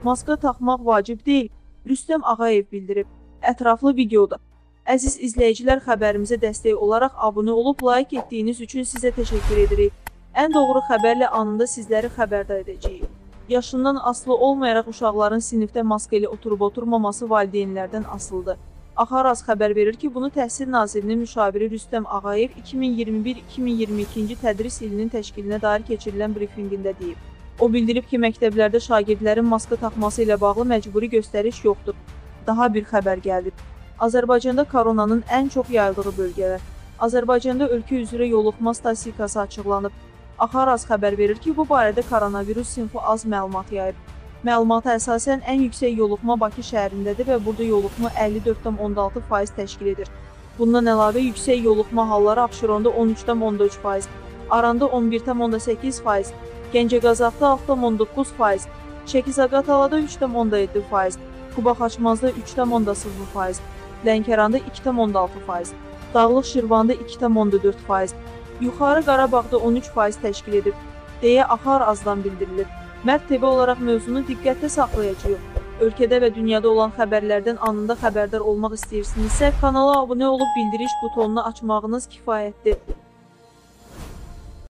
Maska taxmaq vacib deyil, Rüstəm Ağayev bildirib. Ətraflı videoda. Əziz izləyicilər, xəbərimizə dəstək olaraq abunə olub, like etdiyiniz üçün sizə təşəkkür edirik. Ən doğru xəbərlə anında sizləri xəbərdar edəcəyik. Yaşından asılı olmayaraq uşaqların sinifdə maska ilə oturub-oturmaması valideynlərdən asılıdır. Axaraz xəbər verir ki, bunu Təhsil Nazirinin müşaviri Rüstəm Ağayev 2021-2022-ci tədris ilinin təşkilinə dair keçirilən brifinqində deyib. O bildirib ki, məktəblərdə şagirdlərin maska taxması ilə bağlı məcburi göstəriş yoxdur. Daha bir xəbər gəldi. Azərbaycanda koronanın ən çox yayıldığı bölgələr. Azərbaycanda ölkə üzrə yoluxma statistikası açıqlanıb. Axaraz xəbər verir ki, bu barədə koronavirus sinfi az məlumat yayıb. Məlumata əsasən ən yüksək yoluxma Bakı şəhərindədir və burada yoluxma 54,6% təşkil edir. Bundan əlavə yüksək yoluxma halları Abşeronda 13,3%, Aranda 11,8%, Gəncəqazaqda 6,9%, Şəki-Zaqatalada 3,7%, Quba-Xaçmazda 3,0%, Lənkəranda 2,6%, Dağlıq Şirvanda 2,4%, Yuxarı Qarabağda 13% təşkil edib, deyə Axarazdan bildirilir. Mərd TV olaraq mövzunu diqqətdə saxlayacağıq. Ölkədə və dünyada olan xəbərlərdən anında xəbərdar olmaq istəyirsinizsə, kanala abunə olub bildiriş butonunu açmağınız kifayətdir.